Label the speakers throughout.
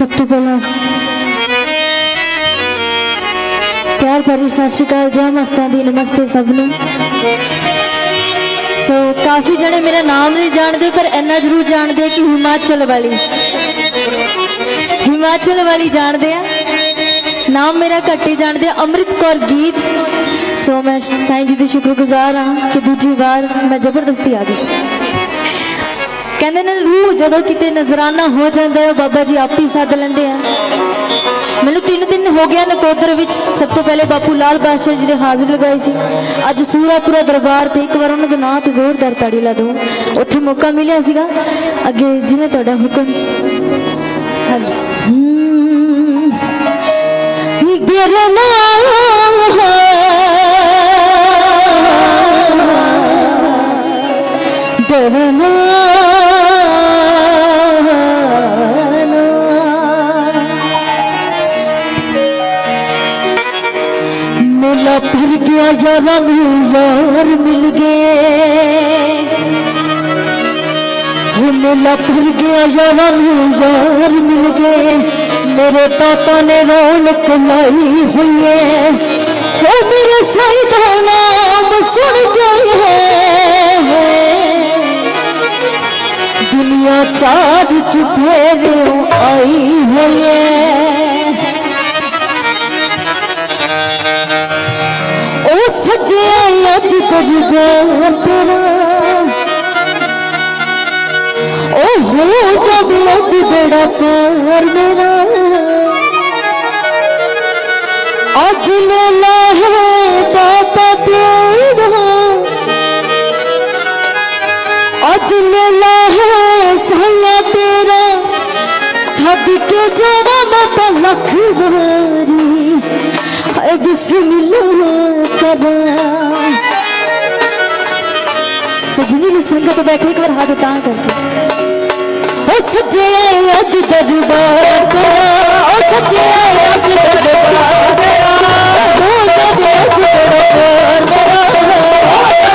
Speaker 1: सब तो पहला प्यार भरी सत श्री अकाल, जय मस्तां दी नमस्ते सबनू। काफी जने मेरा नाम नहीं जानते पर इन्ना जरूर जानते कि हिमाचल वाली जानते हैं। नाम मेरा घट ही जानते, अमृत कौर गीत। मैं साईं जी की शुक्रगुजार हाँ कि दूजी बार मैं जबरदस्ती आ गई। कहते ने रूह जदों किते नजराना हो जाता है बाबा जी आप ही सद लेंदे हैं। मैनू 3 दिन हो गया नकोदर विच सब तो पहले बापू लाल बादशाह जी ने हाजिरी लगाई सी। अज सूरापुरा दरबार ते एक बार उन्होंने नाम तो जोरदार ताड़ी ला दो, उत्थे मौका मिलिया सीगा। अगे जिवें तुहाडा हुक्म मेला फिर गया यारा यार मिल गए, मेला फिर गया यारा यार मिल गए। मेरे ताता ने रौनक लाई हुई है, वो मेरे साईं दा नाम सुन गए हैं। दुनिया चार चुफेरे आई हुई है, ओ सजे अज दरबार तेरा, ओ हो जब अज बड़ा प्यार मेरा। अज मेला है दाता तेरा, अज मेला है साया तेरा। सदके जावा माता लख बारी बिस्मिल्लाह करा। सजनी भी संगत बैठे एक बार हाथ तां करके, ओ सजे अज दरबार तेरा, ओ सजे अज दरबार तेरा, ओ सजे अज दरबार तेरा, ओ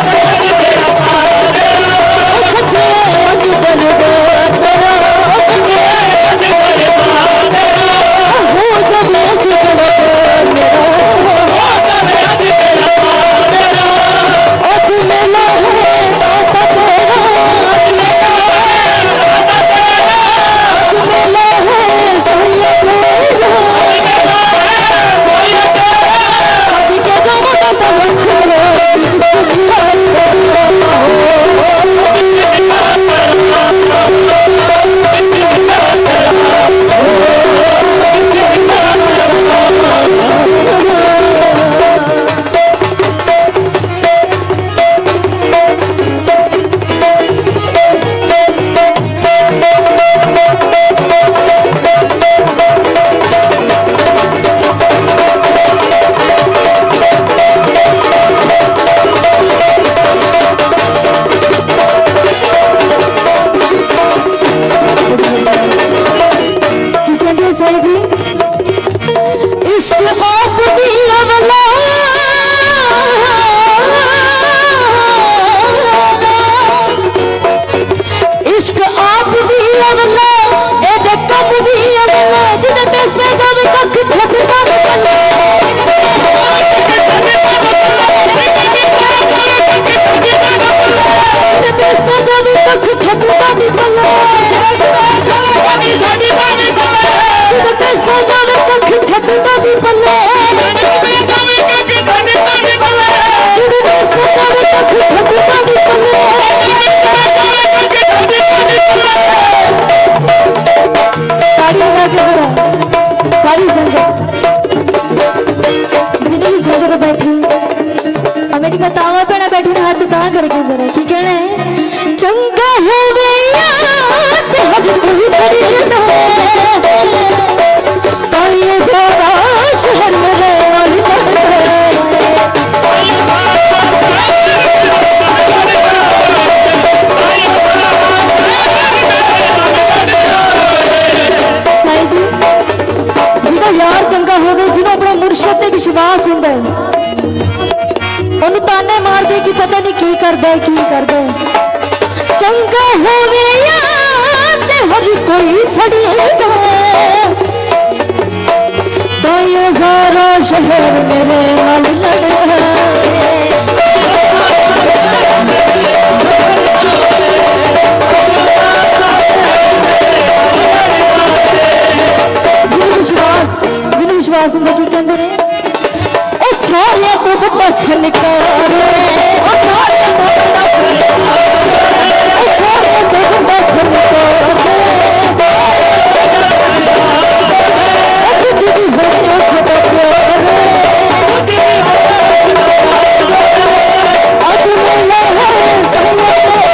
Speaker 1: सजे अज दरबार तेरा, ओ सजे अज दरबार तेरा, ओ सजे अज दरबार तेरा। सारी संगत जिन्हें संगत बैठी मेरी बतावा भैया बैठी ने हाथ ता करके जरा की कहना है। चंगा हो शहर में यार चंगा हो गए जिन्हों अपने मुर्शद ते विश्वास होंदा है, उन्होंने ताने मार दे कि पता नहीं की करदा है की करदा है। चंगा होवे यार ते हर कोई सड़ेगा, शहर मेरे नाल लड़े विश्वास होंगे की कहते हैं ओ सारे तो बड़ा फनकार ओ सारे तो बड़ा फनकार ओ सारे तो बड़ा फनकार तुझे भी हो छोटा प्यार आज मिला है संग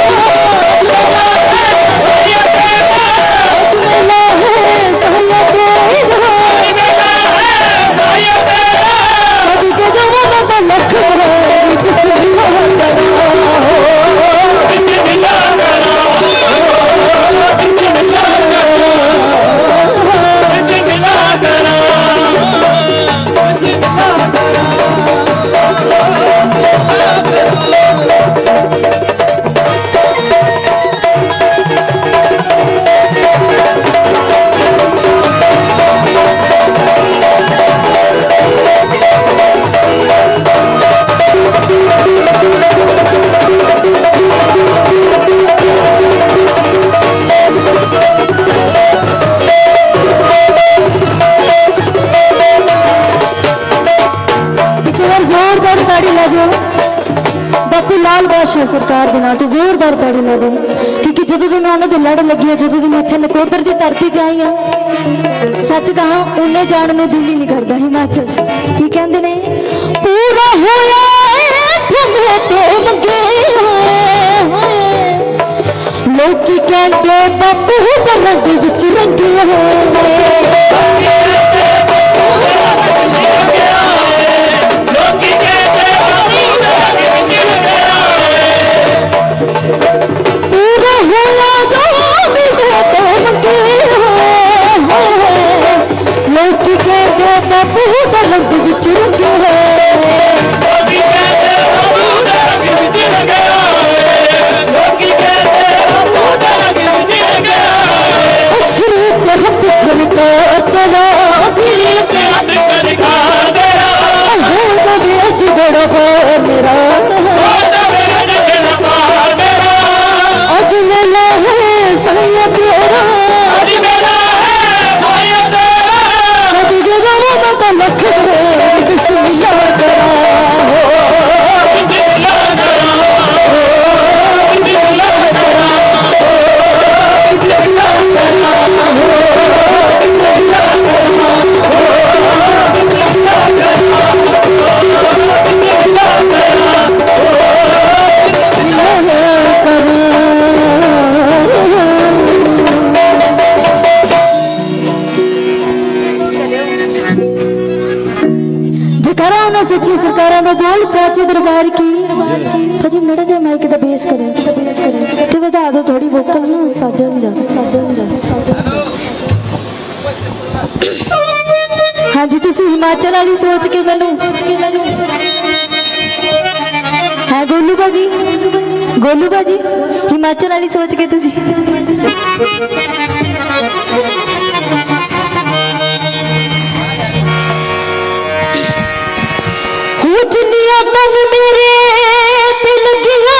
Speaker 1: बापू लाल बादशाह सरकार के नाम से जोरदार ताड़ी ला दे क्योंकि जो मैं उन्होंने लड़ लगी जो मैं इतने नकोदर की धरती से आई हाँ सच कहा उन्हें जाने में दिल ही नहीं करता हिमाचल से की कहते ने पूरा होया लोग कहते बापू रंग विच रंगे सच्ची सरकार बोल साचे दरबार की भाजी मड़ा जा माइक दा बेस करे ते बता दो थोड़ी वोकल ना साजा नहीं जाता हाँ जी तुसी हिमाचल वाली सोच के मैनू है गोलू भाजी हिमाचल वाली सोच के तुसी दुनिया तन मेरे दिल गया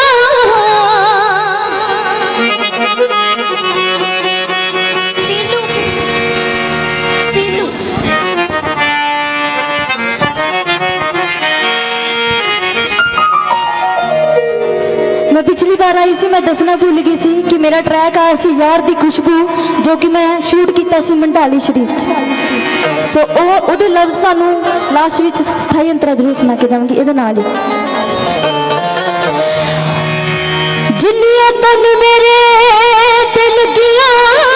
Speaker 1: मैं पिछली बार आई सी मैं दसना भूल गई सी कि मेरा ट्रैक आया सी यार दी खुशबू जो कि मैं शूट किया सी मंडाली शरीफ सो ओदे लफ्ज़ सानू लास्ट विच स्थाई अंतरा जरूर सुना के जाऊंगी इहदे नाल ही जिन्नियां तन मेरे दिल गया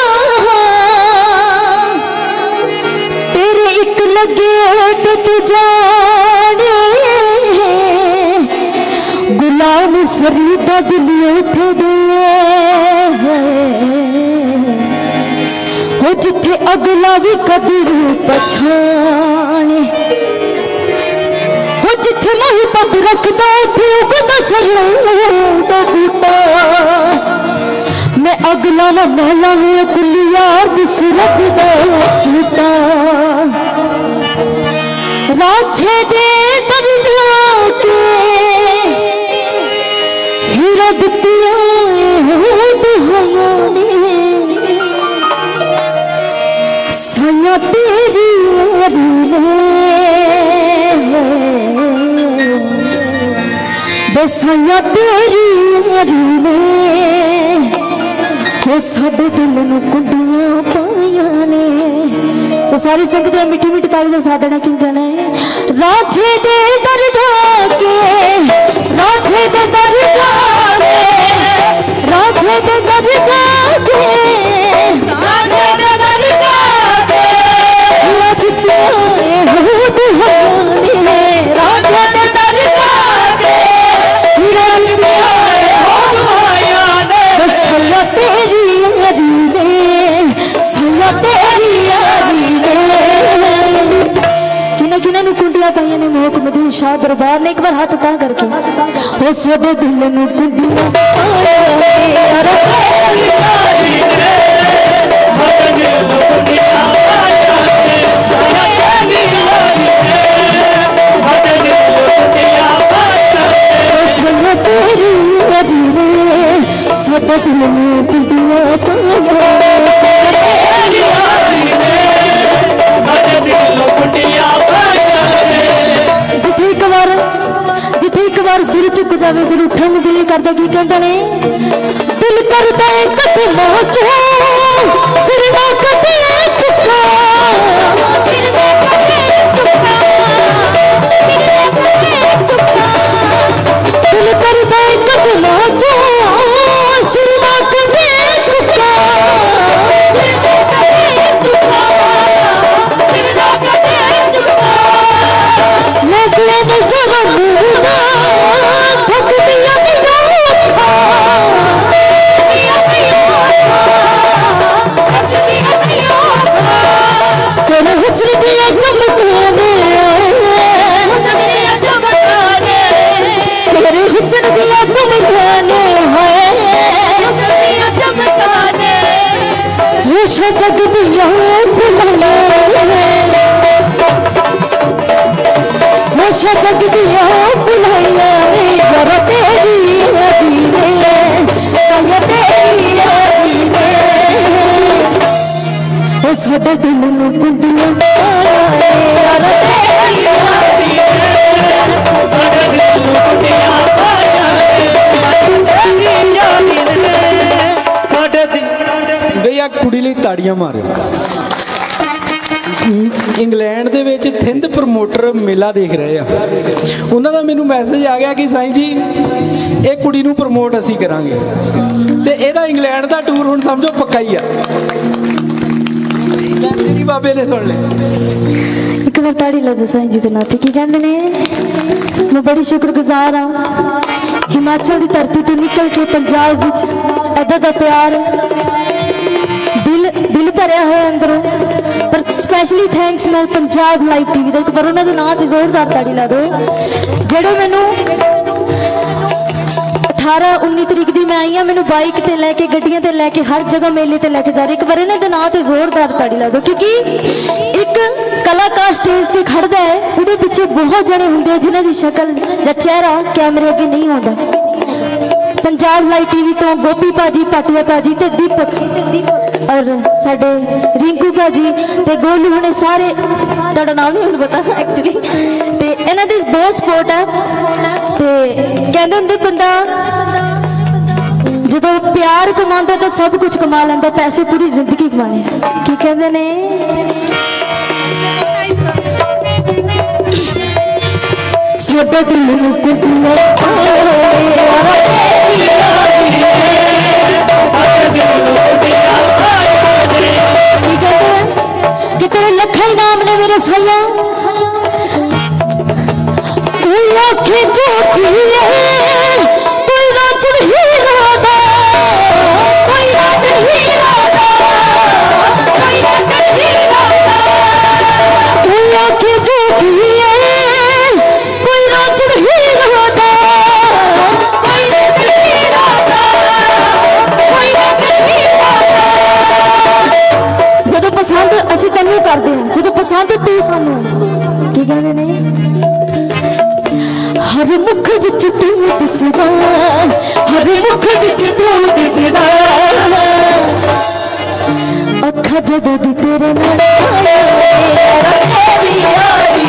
Speaker 1: तेरे एक लगे ते तू जाने गुलाम फरीदा दिल उठ गए हो जिथे अगला भी कदर पछाने हो जिथे नहीं पब रखदा उथे उगदा सरदा बूटा मैं अगला ना महला हुए कुली यार दी सूरत दा झूठा दे दर जाके हीरा दितिया दुहाइया ने साया तेरी दसाइया तेरी ने वो साडे दिल नूं कुंडियां पाइया ने। तो सारी संगत में मिठी मिठी ताली का साथ देना क्यों कहना है। राधे दे दर जाके राधे दे दर जाके राधे दे दर जाके राधे दे दर जाके लगते हो दुहाने राधे दे दर जाके लगते हो दुहाने सैया तेरी यारी ने सैया तेरी यारी किना कुंडियां पाइया ने मोहक मधु शाह दरबार ने एक बार हाथ ता करके वो साडे दिल नूं कुंडियां साडे दिल नूं जिथे एक बार सिर झुक जाए फिर उठन में दिल करता की कहते ने दिल करता है कदमों चो सिर ना कदे झुका सिर ना कदे झुका सिर ना कदे झुका दिल करता है कदमों चो सिर ना कदे झुका सिर ना कदे झुका सिर ना कदे झुका लगले नजर मुर्दा थक दिया दिया तेरे हुस्न दिया चमकाने तेरे हुस्न दिया चमकाने होश जग दिया होश जग दिया बुलाइया घर तेरी यारी ने सैया तेरी यारी ने ओ साडे दिल नूं कुंडियां घर तेरी यारी ने साडे दिल नूं कुंडियां
Speaker 2: साडे दिल भैया कुड़ी लई ताड़ियां मारो। इंग्लैंड दे विच थिंद प्रमोटर मेला देख रहे हैं उन्हां दा मैनूं मैसेज आ गया कि साईं जी ये कुड़ी नूं प्रमोट असीं करांगे ते इहदा इंग्लैंड दा टूर हुण समझो पक्का ही आ। तेरी बाबे ने सुन ले
Speaker 1: एक बार ताड़ी लो साईं जी दे नाते की कहंदे ने मैं बड़ी शुक्रगुजार हाँ हिमाचल की धरती तो निकल के पंजाब विच ऐदा दा प्यार दिल भरिया हुआ अंदरों पर स्पैशली थैंक्स मैं पंजाब लाइव टीवी का एक बार उन्होंने नाम से जोरदार ताड़ी ला दो जेड़े मैनू 18-19 तरीक दी मैं आई हाँ मैनू बाइक ते लैके गड्डियां ते लैके हर जगह मेले ते लैके जा रही एक बार इन्होंने नाम से जोरदार ताड़ी ला दो क्योंकि एक कलाकार स्टेज ते खड़दा है उहदे पिछे बहुत जने हुंदे जिन्हां दी शक्ल या चेहरा कैमरे अगे नहीं आउंदा। पंजाब लाइव टीवी तो गोपी भाजी पाटिया भाजी ते दीपक और साडे रिंकू भाजी ते गोलू हुणे सारे तुहाडा नाम नहीं पता एक्चुअली ते इन्हां दी बहुत सपोर्ट है ते कहंदे हुंदे बंदा जदों प्यार कमांदा तो सब कुछ कमा लैंदा पैसे पूरी जिंदगी कमाने की कहंदे ने साडे दिल नूं कुंडियां कि तेरे लखा इनाम ने मेरे सैया कोई आखे जो की कोई राजन हीरा दा कोई राजन हीरा दा कोई राजन हीरा दा कोई आखे जो की कोई राजन हीरा दा कोई राजन हीरा दा कोई राजन हीरा दा जदों पसंद असीं तैनूं शुरू करते हैं जो पसंद तू सानू की कहते ने हर मुख विच तू दिसदा हर मुख विच तू दिसदा अखा जदों दी तेरे नाल रखे यारी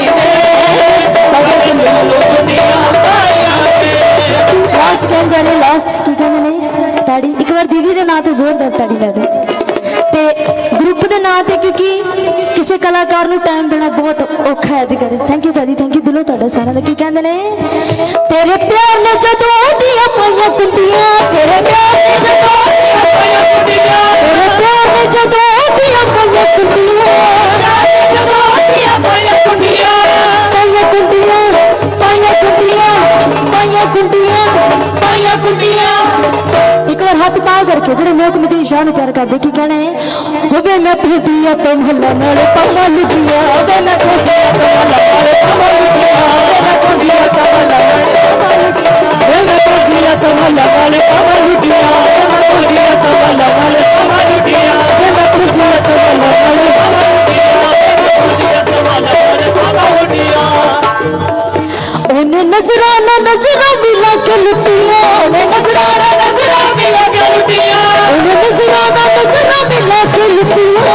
Speaker 1: लास्ट कहन जाने लास्ट की कहने नहीं ताड़ी एक बार दीदी के नाम से जोरदार ताड़ी ला दे ते ग्रुप के नाम से क्योंकि किसी कलाकार को टाइम देना बहुत औखा है अजकल थैंक यू भाजी थैंक यू दिलों तुहाडा सारा की कहते ने तेरे प्यार ने जदों दियां पाइयां कुंडियां तेरे प्यार ने जदों दियां पाइयां कुंडियां तेरे प्यार ने जदों दियां पाइयां कुंडियां जदों दियां पाइयां कुंडियां पाइयां कुंडियां पाइयां कुंडियां पाइयां कुंडियां पाइयां कुंडियां एक बार हाथ पा करके बड़े लोग मुझे शान प्यार कर दे की कहना है होवे मैं फिरदिया तो महल्ला नाले पावा लुटिया होवे मैं फिरदिया तो महल्ला नाले पावा लुटिया होवे मैं फिरदिया तो महल्ला नाले पावा लुटिया होवे मैं फिरदिया तो महल्ला नाले पावा लुटिया होवे मैं फिरदिया तो महल्ला नाले पावा लुटिया होवे मैं फिरदिया तो महल्ला नाले पावा लुटिया होवे मैं फिरदिया तो महल्ला नाले पावा लुटिया ओने नजराना नजरा मिला के लुटिया ओने नजराना नजरा मिला के लुटिया ओने नजराना नजरा मिला के लुटिया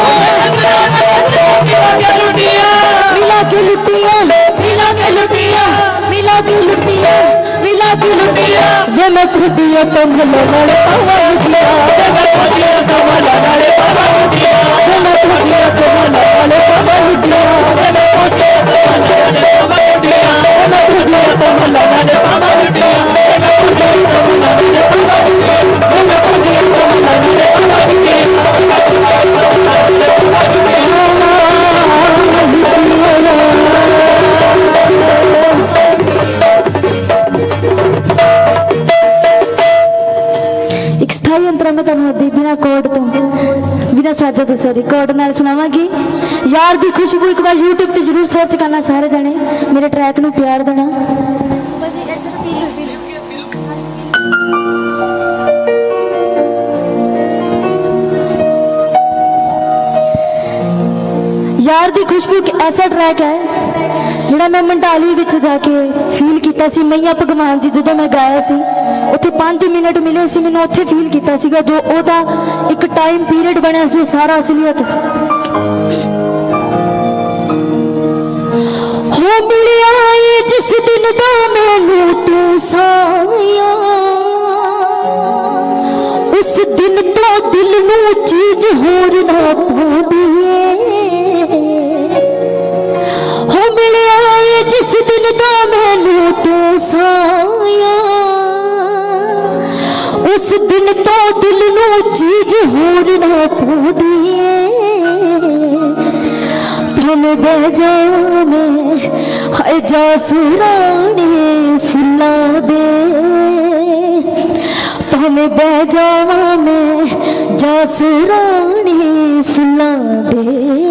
Speaker 1: मिला के लुटिया मिला के लुटिया मिला के लुटिया मिला के लुटिया वे मैं खुदिया तो महल्ला नाले पावा लुटिया वे मैं खुदिया तो महल्ला नाले पावा लुटिया वे मैं खुदिया तो महल्ला नाले पावा लुटिया वे मैं खुदिया तो महल्ला नाले पावा लुटिया वे मैं खुदिया तो महल्ला नाले पावा लुटिया वे मैं खुदिया तो महल्ला नाले पावा लुटिया वे मैं खुदिया तो महल्ला नाले पावा लुटिया एक स्थाई अंतरा में तुहानू बिना कोड तो बिना साजा तो सॉरी कोड नाल सुनावांगी यार दी खुशबू एक बार यूट्यूब ते जरूर सर्च करना सारे जने मेरे ट्रैक नू प्यार देना यार दी खुशबू एक ऐसा ट्रैक है जिहड़ा मैं मंडाली विच जाके फील किया सी मैया भगवान जी जो मैं गाया सी उत्थे 5 मिनट मिले सी मैनूं उत्थे फील किया सीगा जो ओदा एक टाइम पीरियड बनिया सी सारा असलियत हो मिलिया जिस दिन दा मैनूं तू साया उस दिन तो दिल नूं चीज होर ना पाउंदी जिस दिन दा मैनूं तू साया उस दिन तो दिल नूं चीज होर ना पाउंदी भावें बह जावें हाय जा सुराने फुल्लां दे भावें बह जावां मैं जा सुराने फुल्लां दे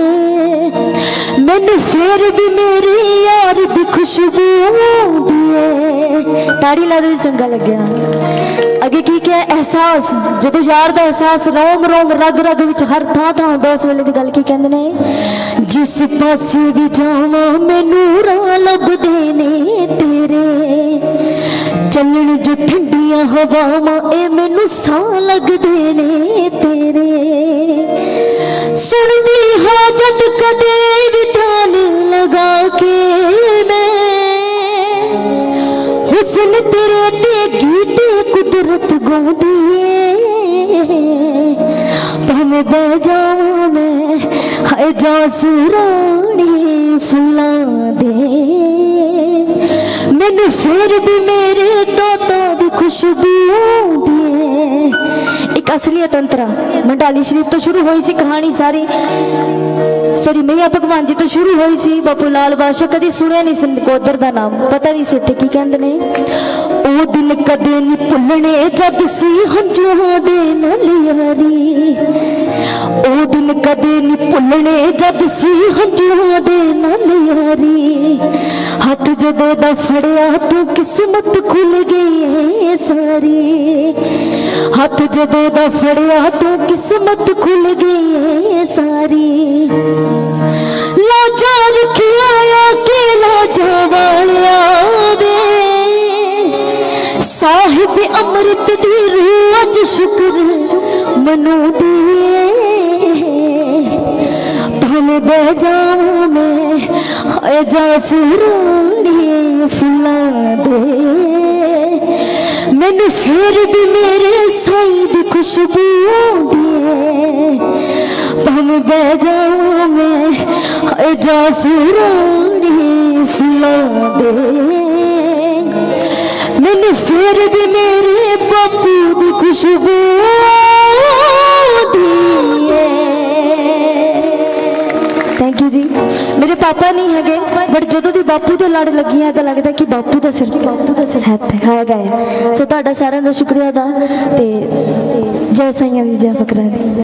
Speaker 1: मैनू फिर भी मेरी यार दी खुशबू आउंदी है ताड़ी ला दे चंगा लग्या अगे की क्या एहसास जो यार दा एहसास रोम रोम रग रग विच हर थां थां हुंदा उस वेले दी गल की कहंदे ने जिस पासे भी जावां मैनू राह लभदे ने तेरे चलण जो ठंडियां हवावां ए मैनू साह लगदे ने तेरे सुनदी हाजत कदे भी ध्यान लगा के मैं हुस्न तेरे ते गीत कुदरत गाउंदी भावें बह जावां मैं हाय जा सुराने फुल्लां दे मैनू फिर भी मेरे तोता दी खुशबू आउंदी एक असलियत अंतरा मंडाली शरीफ तो शुरू हुई सी कहानी सारी सॉरी मैया भगवान जी तो शुरू हुई सी बापू लाल बादशाह कदी सुनिया नहीं सी नकोदर दा नाम पता नहीं सी की कहंदे ने ओ दिन कदे नहीं भुलने जद सी हंजुआं दे नाल यारी ओ दिन कदे नहीं भुलने जद सी हंजुआं दे नाल यारी हाथ जदों दा फड़िया तू किस्मत खुल गई सारी, हाथ जदों दा फड़िया तू किस्मत खुल गई है सारी। लाजा रखिया के लाजा वालिया वे, साहिब अमृत दी रूह अज शुक्र मनाउंदी भले बह जावां मैं हाय जा सुराणिए फुल्लां दे, मैनू फिर भी मेरे साईं दी खुशबू आउंदी भले बह जावां मैं हाय जा सुराणिए फुल्लां दे, मैनू फिर भी मेरे बापू दी खुशबू आउंदी है। थैंक यू जी। मेरे पापा नहीं है बट जो दी बापू के लड़ लगी है तो लगता कि बापू का सिर है गाया। सो तुहाडा सारिਆਂ ਦਾ शुक्रिया अदा ते जय साईं दी जय फकरां दी।